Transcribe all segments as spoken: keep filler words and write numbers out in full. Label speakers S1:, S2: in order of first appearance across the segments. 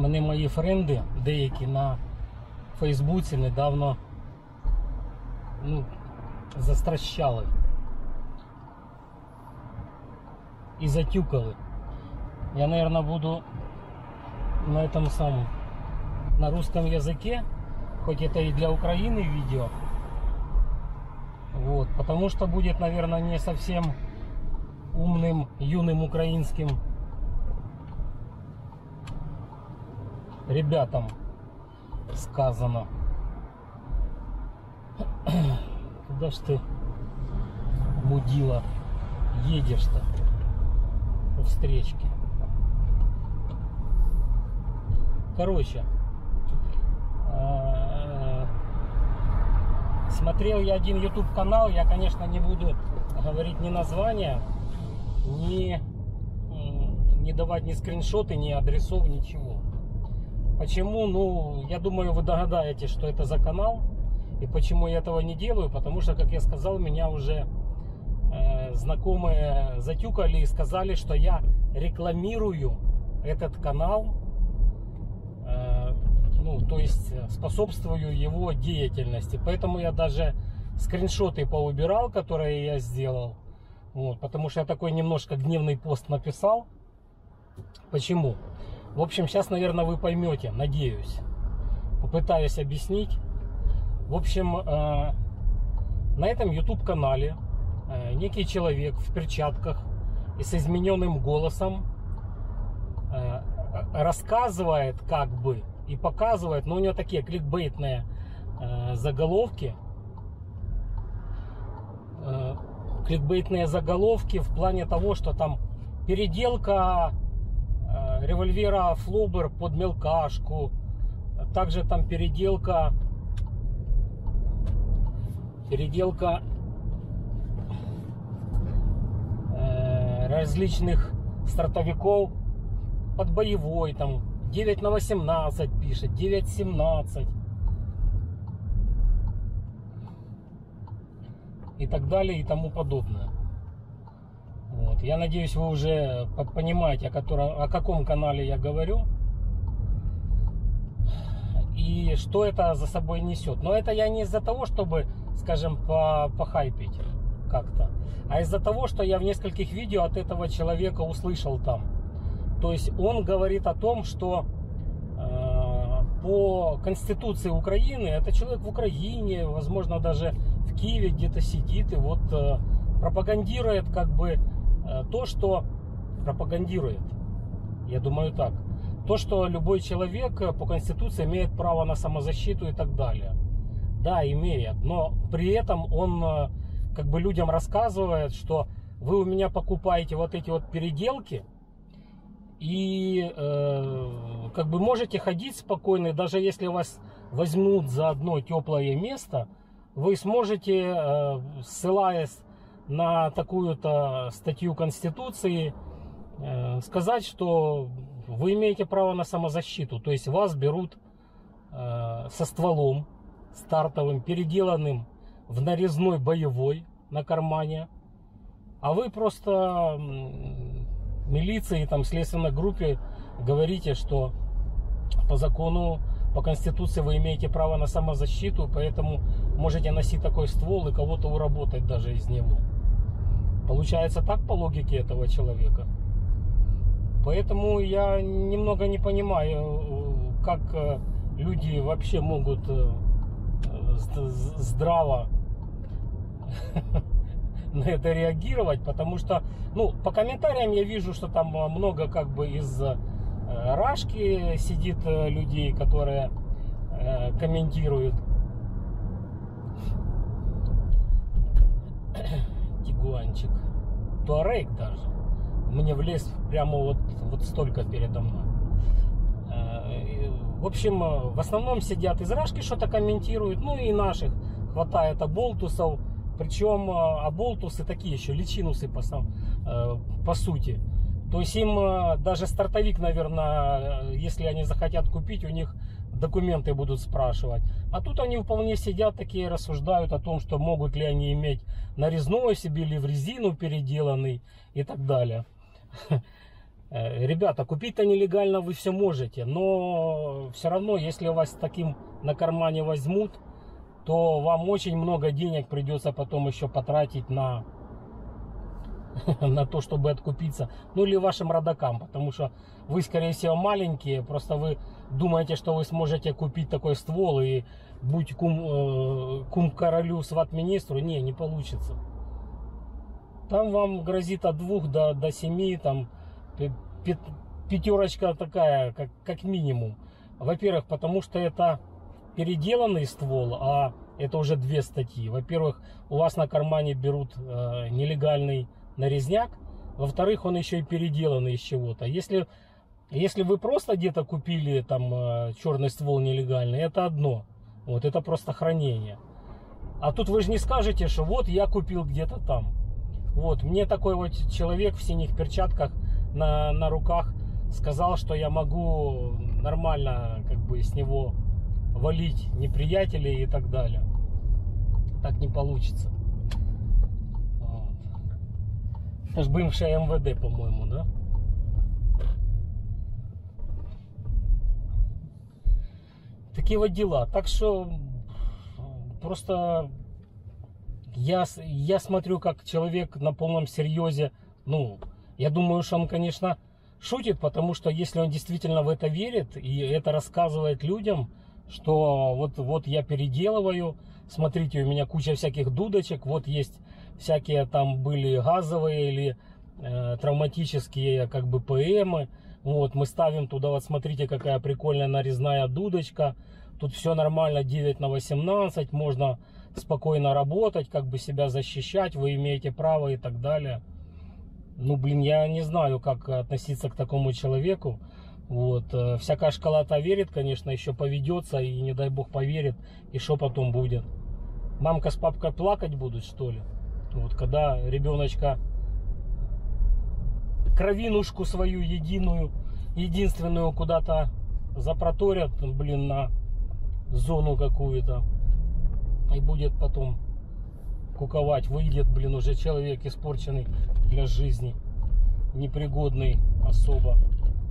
S1: Мене мої френди, деякі на Фейсбуці недавно ну, застращали і затюкали. Я, наверное, буду на этом самом, на русском языке, хоть это и для Украины видео, вот, потому что будет, наверное, не совсем умным, юным украинским ребятам сказано. Куда ж ты, мудила, едешь-то по встречке? Короче, смотрел я один YouTube канал, я, конечно, не буду говорить ни названия, ни, ни давать ни скриншоты, ни адресов, ничего. Почему? Ну, я думаю, вы догадаетесь, что это за канал и почему я этого не делаю, потому что, как я сказал, меня уже э, знакомые затюкали и сказали, что я рекламирую этот канал, э, ну, то есть способствую его деятельности. Поэтому я даже скриншоты поубирал, которые я сделал, вот, потому что я такой немножко гневный пост написал. Почему? В общем, сейчас, наверное, вы поймете, надеюсь. Попытаюсь объяснить. В общем, э, на этом YouTube-канале э, некий человек в перчатках и с измененным голосом э, рассказывает как бы и показывает, но у него такие кликбейтные э, заголовки. Э, кликбейтные заголовки в плане того, что там переделка револьвера Флобер под мелкашку, также там переделка переделка э, различных стартовиков под боевой, там девять на восемнадцать пишет, девять семнадцать и так далее и тому подобное. Вот. Я надеюсь, вы уже понимаете, о, котором, о каком канале я говорю и что это за собой несет. Но это я не из-за того, чтобы, скажем, по, похайпить как-то, а из-за того, что я в нескольких видео от этого человека услышал там. То есть он говорит о том, что э, по Конституции Украины, это человек в Украине, возможно, даже в Киеве где-то сидит и вот э, пропагандирует как бы то, что пропагандирует, я думаю так, то, что любой человек по Конституции имеет право на самозащиту и так далее. Да, имеет, но при этом он как бы людям рассказывает, что вы у меня покупаете вот эти вот переделки и э, как бы можете ходить спокойно, даже если вас возьмут за одно теплое место, вы сможете, э, ссылаясь на такую-то статью Конституции, э, сказать, что вы имеете право на самозащиту. То есть вас берут э, со стволом стартовым, переделанным в нарезной боевой на кармане, а вы просто э, милиции, там, следственной группе говорите, что по закону, по Конституции вы имеете право на самозащиту, поэтому можете носить такой ствол и кого-то уработать даже из него. Получается так по логике этого человека. Поэтому я немного не понимаю, как люди вообще могут здраво на это реагировать, потому что, ну, по комментариям я вижу, что там много как бы из Рашки сидит людей, которые комментируют. Тигуанчик, Туарек даже мне влез прямо вот, вот столько передо мной. В общем, в основном сидят из Рашки, что-то комментируют, ну и наших хватает оболтусов, причем оболтусы такие еще личинусы по, по сути. То есть им даже стартовик, наверное, если они захотят купить, у них документы будут спрашивать. А тут они вполне сидят такие, рассуждают о том, что могут ли они иметь нарезной себе или в резину переделанный и так далее. Ребята, купить-то нелегально вы все можете, но все равно, если вас таким на кармане возьмут, то вам очень много денег придется потом еще потратить на, на то, чтобы откупиться. Ну или вашим родакам, потому что вы, скорее всего, маленькие, просто вы думаете, что вы сможете купить такой ствол и будь кум, э, кум королю, сват министру. Не, не получится. Там вам грозит от двух до, до семи, там пятерочка такая, как, как минимум. Во-первых, потому что это переделанный ствол, а это уже две статьи. Во-первых, у вас на кармане берут э, нелегальный нарезняк. Во-вторых, он еще и переделанный из чего-то. Если, если вы просто где-то купили там э, черный ствол нелегальный, это одно. Вот это просто хранение. А тут вы же не скажете, что вот я купил где-то там. Вот, мне такой вот человек в синих перчатках на, на руках сказал, что я могу нормально как бы с него валить неприятелей и так далее. Так не получится. Вот. Это ж бывшая эм вэ дэ, по-моему, да? Такие вот дела. Так что просто я, я смотрю, как человек на полном серьезе. Ну, я думаю, что он, конечно, шутит, потому что если он действительно в это верит и это рассказывает людям, что вот, вот я переделываю, смотрите, у меня куча всяких дудочек, вот есть всякие там были газовые или э, травматические как бы ПМы, вот мы ставим туда, вот смотрите, какая прикольная нарезная дудочка, тут все нормально, девять на восемнадцать, можно спокойно работать, как бы себя защищать, вы имеете право и так далее. Ну, блин, я не знаю, как относиться к такому человеку. Вот, всякая школота верит, конечно, еще поведется и, не дай бог, поверит. И что потом будет? Мамка с папкой плакать будут, что ли? Вот, когда ребеночка кровинушку свою единую, единственную куда-то запроторят, блин, на зону какую-то. И будет потом куковать. Выйдет, блин, уже человек испорченный для жизни. Непригодный особо.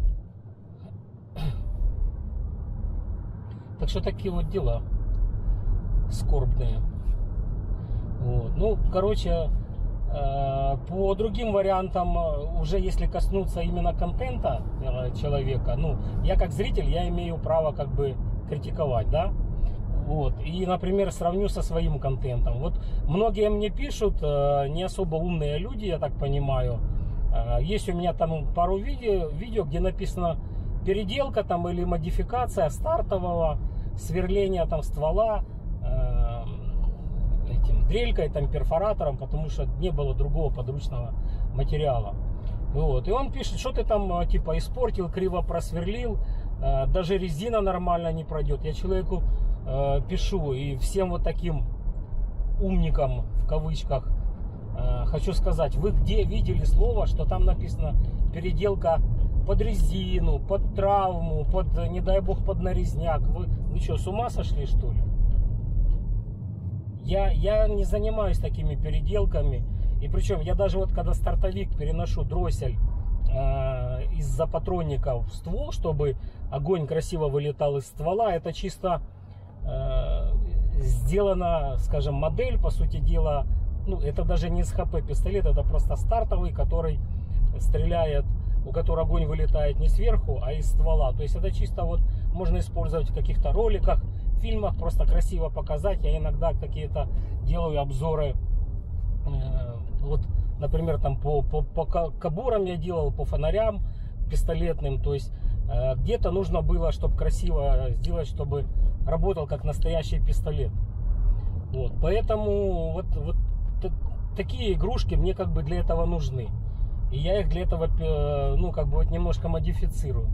S1: Так что такие вот дела скорбные. Вот. Ну, короче, э, по другим вариантам, уже если коснуться именно контента э, человека, ну, я как зритель, я имею право как бы критиковать, да? Вот. И, например, сравню со своим контентом. Вот многие мне пишут, э, не особо умные люди, я так понимаю. Э, есть у меня там пару видео, видео, где написано переделка там или модификация стартового сверления там ствола э, этим дрелькой, там перфоратором, потому что не было другого подручного материала. Вот. И он пишет, что ты там типа испортил, криво просверлил, э, даже резина нормально не пройдет. Я человеку э, пишу, и всем вот таким умникам в кавычках э, хочу сказать, вы где видели слово, что там написано переделка под резину, под травму, под, не дай бог, под нарезняк? Вы, вы что, с ума сошли, что ли? Я, я не занимаюсь такими переделками. И причем я даже вот когда стартовик переношу дроссель э, из-за патронника в ствол, чтобы огонь красиво вылетал из ствола, это чисто э, сделана, скажем, модель, по сути дела. Ну, это даже не эс ха пэ пистолет, это просто стартовый, который стреляет, у которого огонь вылетает не сверху, а из ствола. То есть это чисто вот можно использовать в каких-то роликах, фильмах, просто красиво показать. Я иногда какие-то делаю обзоры, э, вот, например, там по, по, по кобурам я делал, по фонарям пистолетным. То есть э, где-то нужно было, чтобы красиво сделать, чтобы работал как настоящий пистолет. Вот, поэтому вот, вот такие игрушки мне как бы для этого нужны. И я их для этого, ну, как бы вот немножко модифицирую.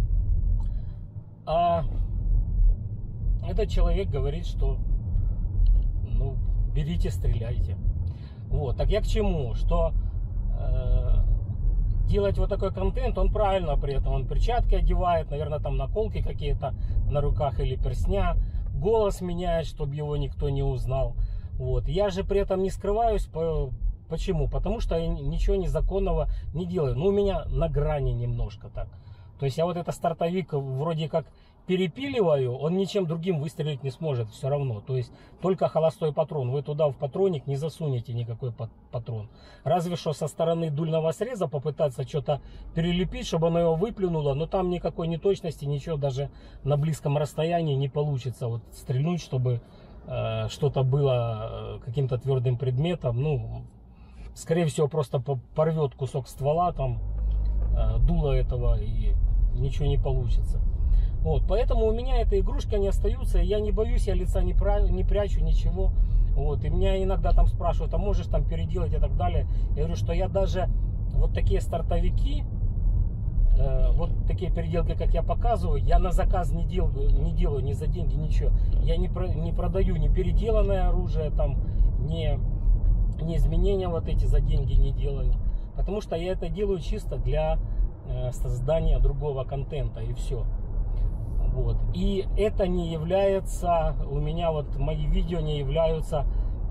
S1: А этот человек говорит, что, ну, берите, стреляйте. Вот, так я к чему? Что э, делать вот такой контент, он правильно при этом. Он перчатки одевает, наверное, там наколки какие-то на руках или перстня. Голос меняет, чтобы его никто не узнал. Вот. Я же при этом не скрываюсь, Почему? Потому что я ничего незаконного не делаю. Ну, у меня на грани немножко так. То есть я вот этот стартовик вроде как перепиливаю, он ничем другим выстрелить не сможет все равно. То есть только холостой патрон. Вы туда в патроник не засунете никакой патрон. Разве что со стороны дульного среза попытаться что-то перелепить, чтобы оно его выплюнуло. Но там никакой неточности, ничего даже на близком расстоянии не получится. Вот стрельнуть, чтобы э, что-то было каким-то твердым предметом. Ну, скорее всего, просто порвет кусок ствола, там, э, дуло этого, и ничего не получится. Вот, поэтому у меня эти игрушки, они остаются, я не боюсь, я лица не, пра не прячу, ничего. Вот, и меня иногда там спрашивают, а можешь там переделать и так далее. Я говорю, что я даже вот такие стартовики, э, вот такие переделки, как я показываю, я на заказ не делаю, не делаю, ни за деньги, ничего. Я не, про, не продаю ни переделанное оружие, там, ни, ни изменения вот эти за деньги не делаю. Потому что я это делаю чисто для э, создания другого контента, и все. Вот. И это не является, у меня вот мои видео не являются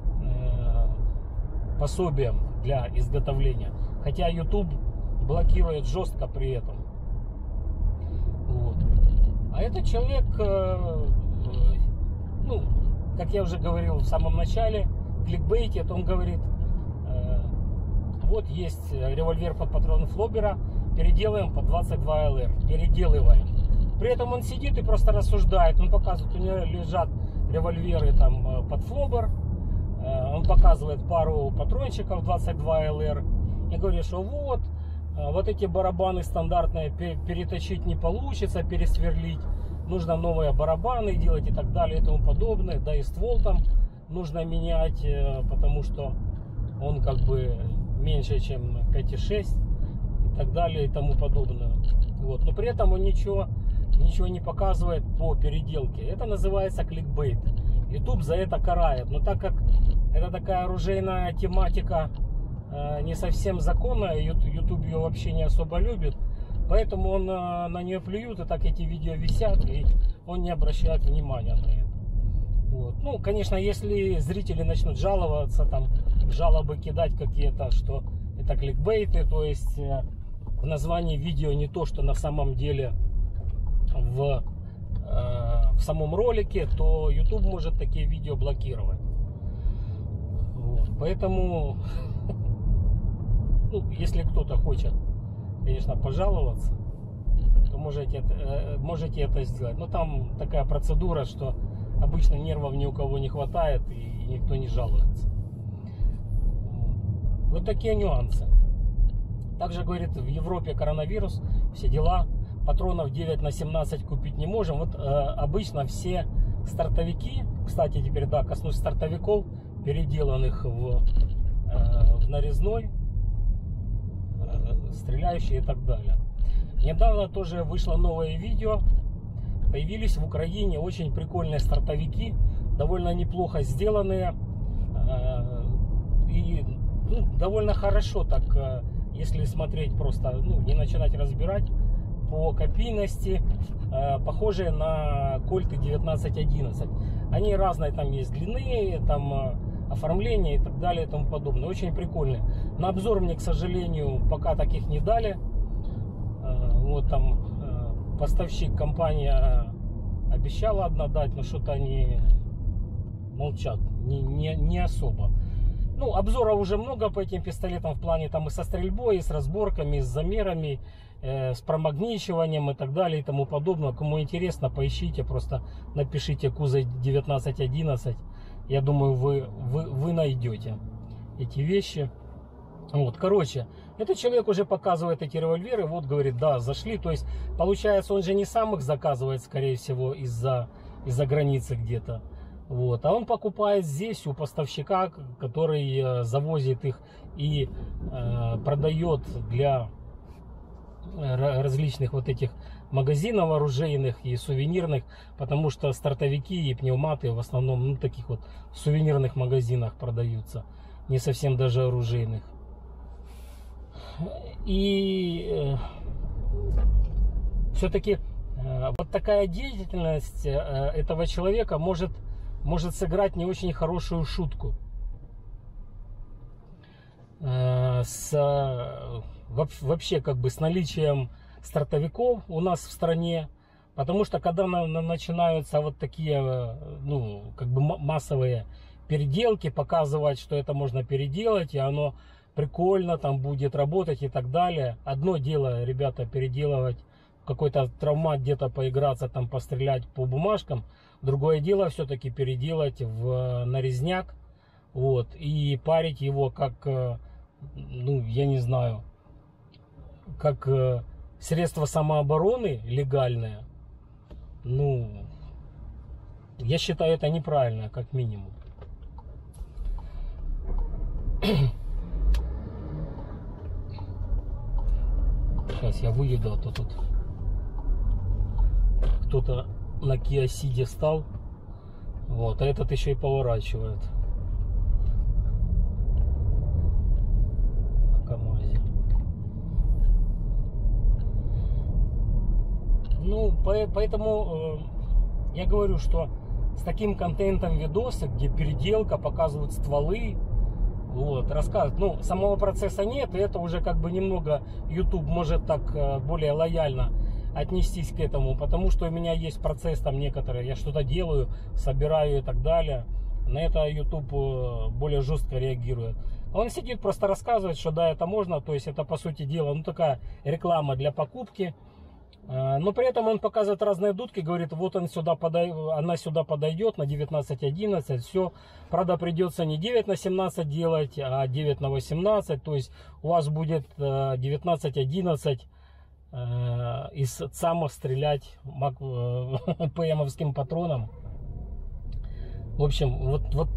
S1: э, пособием для изготовления. Хотя YouTube блокирует жестко при этом. Вот. А этот человек, э, э, ну, как я уже говорил в самом начале, кликбейтит, он говорит, э, вот есть револьвер под патрон Флобера, переделаем под двадцать два эл эр, переделываем. При этом он сидит и просто рассуждает. Он показывает, у него лежат револьверы там под Флобер. Он показывает пару патрончиков двадцать два эл эр. И говорит, что вот, вот эти барабаны стандартные переточить не получится, пересверлить. Нужно новые барабаны делать и так далее и тому подобное. Да и ствол там нужно менять, потому что он как бы меньше, чем пять и шесть и так далее и тому подобное. Вот. Но при этом он ничего... ничего не показывает по переделке. Это называется кликбейт. YouTube за это карает. Но так как это такая оружейная тематика э, не совсем законная, YouTube ее вообще не особо любит, поэтому он э, на нее плюет, и так эти видео висят, и он не обращает внимания на это. Вот. Ну, конечно, если зрители начнут жаловаться, там, жалобы кидать какие-то, что это кликбейты, то есть э, в названии видео не то, что на самом деле В, э, в самом ролике, то YouTube может такие видео блокировать. Вот. Поэтому, ну, если кто-то хочет, конечно, пожаловаться, то можете это, э, можете это сделать. Но там такая процедура, что обычно нервов ни у кого не хватает и никто не жалуется. Вот такие нюансы. Также, говорит, в Европе коронавирус, все дела. Патронов девять на семнадцать купить не можем. Вот э, обычно все стартовики, кстати, теперь, да, коснусь стартовиков, переделанных в, э, в нарезной, э, стреляющие и так далее. Недавно тоже вышло новое видео. Появились в Украине очень прикольные стартовики, довольно неплохо сделанные. Э, и ну, довольно хорошо так, э, если смотреть просто, ну, не начинать разбирать. По копийности, э, похожие на кольты девятнадцать одиннадцать. Они разные, там есть длины, там э, оформление и так далее и тому подобное. Очень прикольные. На обзор мне, к сожалению, пока таких не дали. Э, вот там э, поставщик, компания обещала одна дать, но что-то они молчат, не, не, не особо. Ну, обзоров уже много по этим пистолетам в плане там и со стрельбой, и с разборками, и с замерами, э, с промагничиванием и так далее и тому подобное. Кому интересно, поищите, просто напишите Кузов девятнадцать одиннадцать. Я думаю, вы, вы, вы найдете эти вещи. Вот, короче, этот человек уже показывает эти револьверы. Вот, говорит, да, зашли. То есть, получается, он же не сам их заказывает, скорее всего, из-за из-за границы где-то. Вот. А он покупает здесь у поставщика, который э, завозит их и э, продает для э, различных вот этих магазинов оружейных и сувенирных, потому что стартовики и пневматы в основном, ну, таких вот сувенирных магазинах продаются, не совсем даже оружейных. И э, все-таки э, вот такая деятельность э, этого человека может может сыграть не очень хорошую шутку. э, с вообще как бы с наличием стартовиков у нас в стране. Потому что когда на, на, начинаются вот такие, ну, как бы массовые переделки, показывать, что это можно переделать, и оно прикольно там будет работать и так далее. Одно дело, ребята, переделывать какой-то травмат, где-то поиграться, там пострелять по бумажкам. Другое дело все-таки переделать в нарезняк, вот, и парить его как, ну, я не знаю, как средство самообороны легальное. Ну, я считаю, это неправильно, как минимум. Сейчас я выеду, а то тут кто-то на Kia Ceed стал. Вот, а этот еще и поворачивает на КамАЗе. Ну, поэтому э, я говорю, что с таким контентом видосы, где переделка, показывают стволы, вот, рассказывают. Ну, самого процесса нет, и это уже как бы немного YouTube может так э, более лояльно отнестись к этому, потому что у меня есть процесс там некоторые, я что-то делаю, собираю и так далее. На это YouTube э, более жестко реагирует. Он сидит, просто рассказывает, что да, это можно, то есть это по сути дела, ну, такая реклама для покупки. Но при этом он показывает разные дудки, говорит, вот он сюда подай, она сюда подойдет на девятнадцать одиннадцать, все. Правда, придется не девять на семнадцать делать, а девять на восемнадцать, то есть у вас будет девятнадцать одиннадцать из ЦАМов стрелять ПМовским патроном. В общем, вот, вот,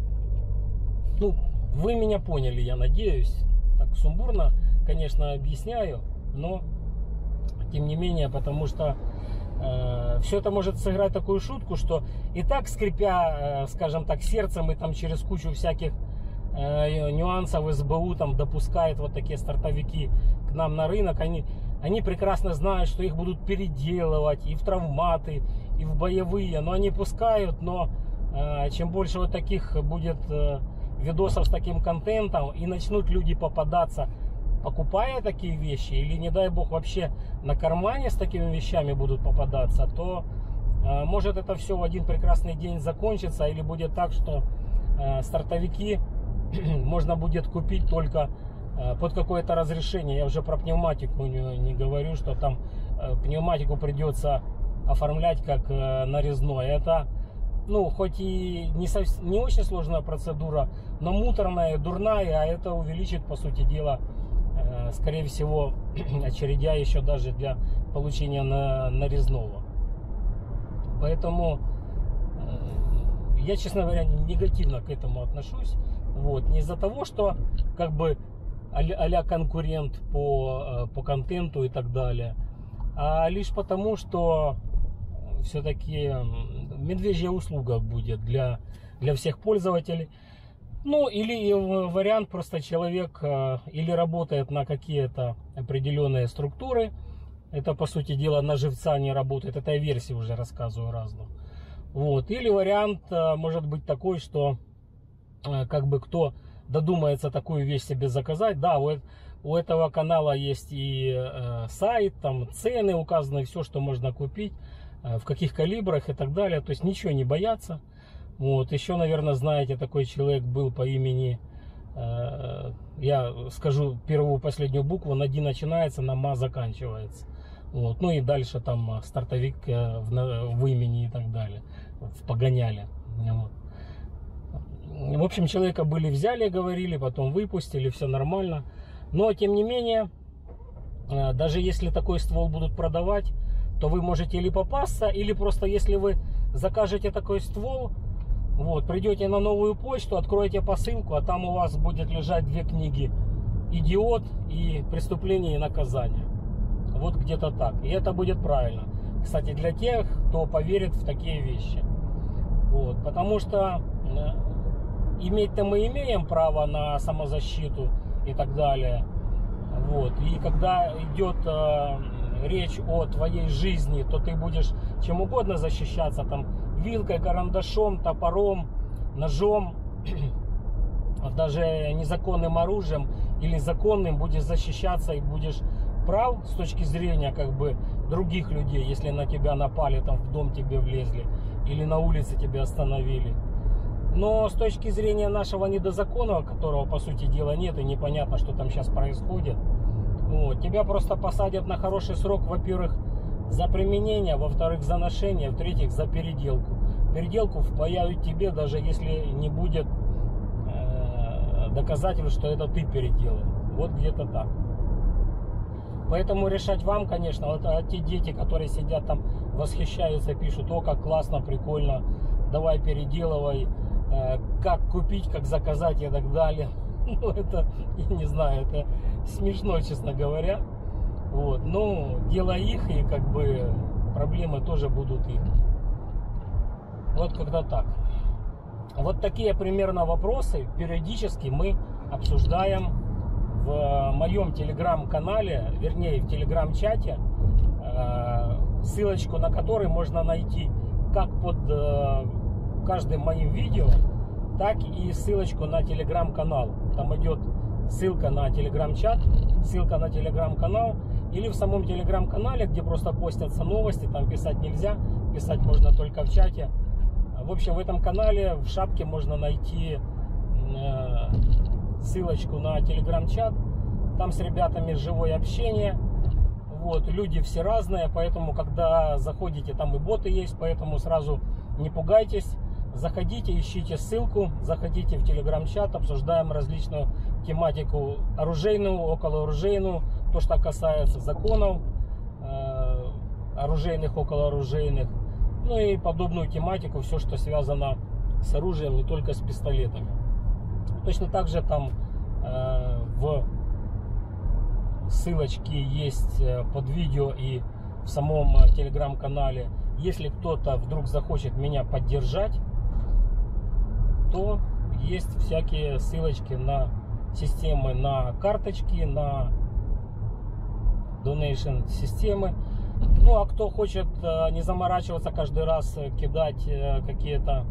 S1: ну, вы меня поняли, я надеюсь. Так сумбурно, конечно, объясняю, но тем не менее, потому что э, все это может сыграть такую шутку, что и так, скрипя, э, скажем так, сердцем и там через кучу всяких э, нюансов СБУ там допускает вот такие стартовики к нам на рынок, они, они прекрасно знают, что их будут переделывать и в травматы, и в боевые, но они пускают, но э, чем больше вот таких будет э, видосов с таким контентом, и начнут люди попадаться, покупая такие вещи, или, не дай бог, вообще на кармане с такими вещами будут попадаться, то э, может это все в один прекрасный день закончится, или будет так, что э, стартовики можно будет купить только э, под какое-то разрешение. Я уже про пневматику не, не говорю, что там э, пневматику придется оформлять как э, нарезной. Это, ну, хоть и не, совсем, не очень сложная процедура, но муторная, дурная, а это увеличит, по сути дела, скорее всего, очередя еще даже для получения на, нарезного. Поэтому э, я, честно говоря, негативно к этому отношусь. Вот. Не из-за того, что как бы а-ля конкурент по, по контенту и так далее, а лишь потому, что все-таки медвежья услуга будет для, для всех пользователей. Ну, или вариант, просто человек или работает на какие-то определенные структуры. Это, по сути дела, на живца не работает. Это я версии уже рассказываю разную. Вот. Или вариант может быть такой, что как бы кто додумается такую вещь себе заказать. Да, у, у этого канала есть и э, сайт, там цены указаны, все, что можно купить, э, в каких калибрах и так далее. То есть ничего не бояться. Вот, еще, наверное, знаете, такой человек был по имени, э, я скажу первую последнюю букву, на Ди начинается, на Ма заканчивается. Вот, ну и дальше там стартовик э, в, в имени и так далее, в погоняле. Вот. В общем, человека были взяли, говорили, потом выпустили, все нормально. Но, тем не менее, э, даже если такой ствол будут продавать, то вы можете или попасться, или просто если вы закажете такой ствол, вот, придете на новую почту, откроете посылку, а там у вас будет лежать две книги: «Идиот» и «Преступление и наказание». Вот где-то так. И это будет правильно. Кстати, для тех, кто поверит в такие вещи. Вот, потому что э, иметь-то мы имеем право на самозащиту и так далее. Вот. И когда идет э, речь о твоей жизни, то ты будешь чем угодно защищаться, там, вилкой, карандашом, топором, ножом, даже незаконным оружием или законным будешь защищаться и будешь прав с точки зрения как бы других людей, если на тебя напали, там в дом тебе влезли или на улице тебя остановили. Но с точки зрения нашего недозакона, которого по сути дела нет и непонятно, что там сейчас происходит, вот, тебя просто посадят на хороший срок, во-первых, за применение, во-вторых, за ношение, в-третьих, за переделку. Переделку впаяют тебе, даже если не будет э, доказательств, что это ты переделал. Вот где-то так. Поэтому решать вам, конечно. Вот а те дети, которые сидят там, восхищаются, пишут: о, как классно, прикольно, давай переделывай, э, как купить, как заказать и так далее. Ну, это, я не знаю, это смешно, честно говоря. Вот, ну, дело их, и как бы проблемы тоже будут их. Вот когда так. Вот такие примерно вопросы периодически мы обсуждаем в моем телеграм-канале, вернее в телеграм-чате, ссылочку на который можно найти как под каждым моим видео, так и ссылочку на телеграм-канал. Там идет ссылка на телеграм-чат, ссылка на телеграм-канал, или в самом телеграм-канале, где просто постятся новости, там писать нельзя, писать можно только в чате. В общем, в этом канале в шапке можно найти ссылочку на телеграм-чат. Там с ребятами живое общение. Вот, люди все разные, поэтому, когда заходите, там и боты есть, поэтому сразу не пугайтесь. Заходите, ищите ссылку, заходите в телеграм-чат, обсуждаем различную тематику оружейную, околооружейную, то, что касается законов, э, оружейных, околооружейных, ну и подобную тематику, все, что связано с оружием, не только с пистолетами. Точно так же там э, в ссылочке есть под видео и в самом телеграм-канале. Если кто-то вдруг захочет меня поддержать, то есть всякие ссылочки на системы, на карточки, на donation системы. Ну а кто хочет не заморачиваться каждый раз, кидать какие-то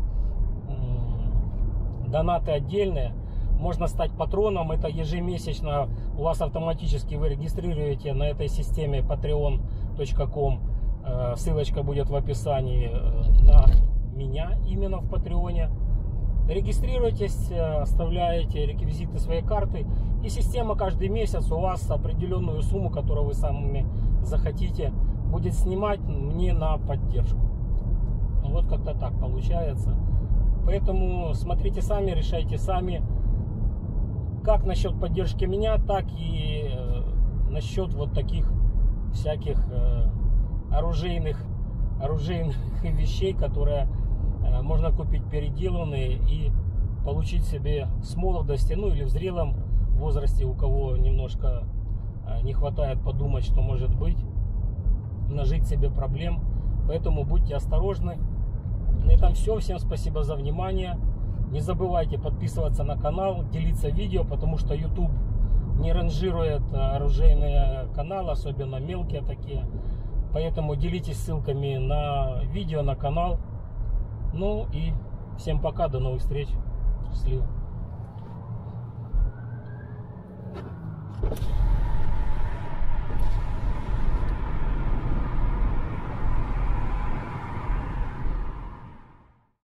S1: донаты отдельные, можно стать патроном. Это ежемесячно у вас автоматически вы регистрируете на этой системе patreon точка ком. Ссылочка будет в описании на меня именно в Патреоне. Регистрируйтесь, оставляете реквизиты своей карты, и система каждый месяц у вас определенную сумму, которую вы сами захотите, будет снимать мне на поддержку. Вот как-то так получается. Поэтому смотрите сами, решайте сами, как насчет поддержки меня, так и э, насчет вот таких всяких э, оружейных, оружейных вещей, которые э, можно купить переделанные и получить себе с молодости, ну или в зрелом возрасте, у кого немножко э, не хватает подумать, что может быть, нажить себе проблем. Поэтому будьте осторожны. На этом все. Всем спасибо за внимание. Не забывайте подписываться на канал, делиться видео, потому что YouTube не ранжирует оружейные каналы, особенно мелкие такие. Поэтому делитесь ссылками на видео, на канал. Ну и всем пока, до новых встреч. Счастливо.